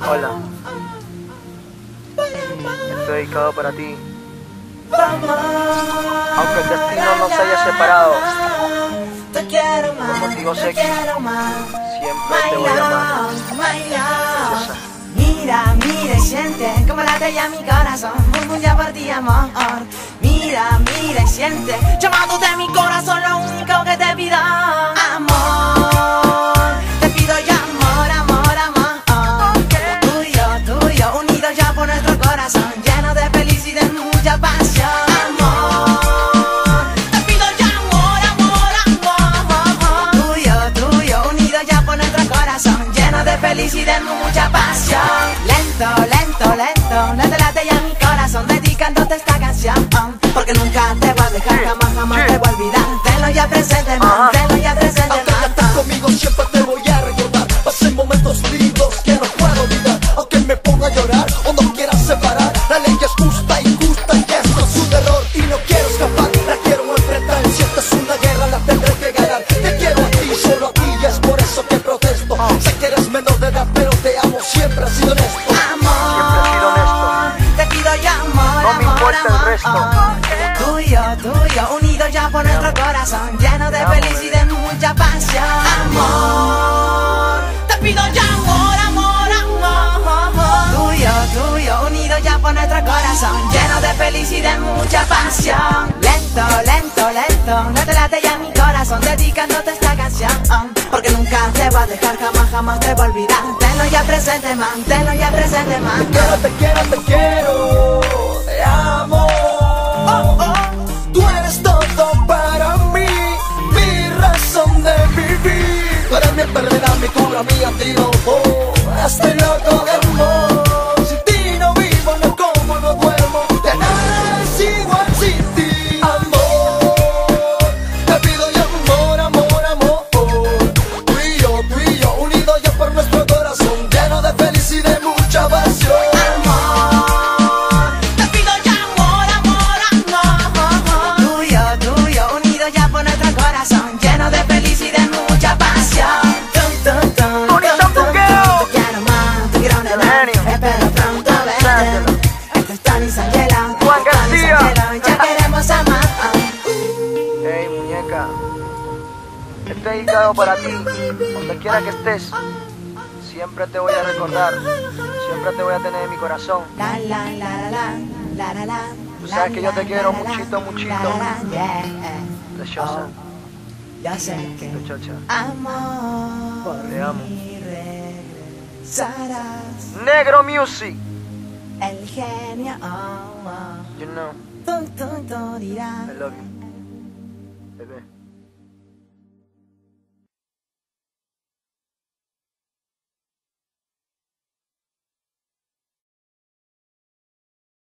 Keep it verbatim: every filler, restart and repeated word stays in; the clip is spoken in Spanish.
Hola, estoy dedicado para ti. Aunque el destino nos haya separado por motivos X, siempre te voy a amar. Preciosa. Mira, mira y siente como late ya mi corazón, murmulla por ti amor. Mira, mira y siente, llamándote mi corazón, lo único que te pido, amor. Te pido ya amor, amor, amor. Tuyo, tuyo, unidos ya por nuestro corazón, lleno de felicidad y mucha pasión, amor. Te pido ya amor, amor, amor. Tuyo, tuyo, unidos ya por nuestro corazón, lleno de felicidad y mucha pasión. Lento, lento, lento, late, late ya mi corazón, dedicándote esta canción, porque nunca te voy a dejar, jamás, jamás te voy a olvidar. Tenlo ya presente, man, tenlo ya presente, aunque ya estás conmigo siempre te voy a recordar. Pasé momentos lindos que no puedo olvidar. Aunque me ponga a llorar o nos quieras separar, la ley es justa y justa y esto es un error y no quiero escapar, la quiero enfrentar. Si esta es una guerra la tendré que ganar. Te quiero a ti, solo a ti y es por eso que protesto. Sé que eres menor de edad pero te amo, siempre has sido honesto. No me importa el resto. Tuyo, tuyo, unidos ya por nuestro corazón, lleno de felicidad y mucha pasión, amor. Te pido ya amor, amor, amor. Tuyo, tuyo, unidos ya por nuestro corazón, lleno de felicidad y mucha pasión. Lento, lento, lento, late, late ya mi corazón, dedicándote esta canción, porque nunca te voy a dejar, jamás, jamás te voy a olvidar. Tenlo ya presente, man, tenlo ya presente, man. Te quiero, te quiero, te quiero, te amo. Oh, oh. Tú eres todo para mí, mi razón de vivir. Tú eres mi enfermedad, mi cura, mi antídoto. Estoy loco de amor. Sin ti no vivo, no como, no duermo. De nada es igual sin ti, amor. Te pido ya amor, amor, amor. Tú y yo, tú y yo, unidos ya por nuestro corazón, lleno de felicidad y mucha pasión. Juan García. Ya queremos amar. Hey muñeca, estoy dedicado para ti. Donde quiera que estés, siempre te voy a recordar, siempre te voy a tener en mi corazón. La, la, la, la, la, la, la, Tú sabes que yo te quiero muchito, muchito. yeah. Preciosa, Ya sé que muchacha, amor, te amo. y regresarás. Negro Music, El genio, oh, oh. you know, Tum, tum, tum, dirá. I love you.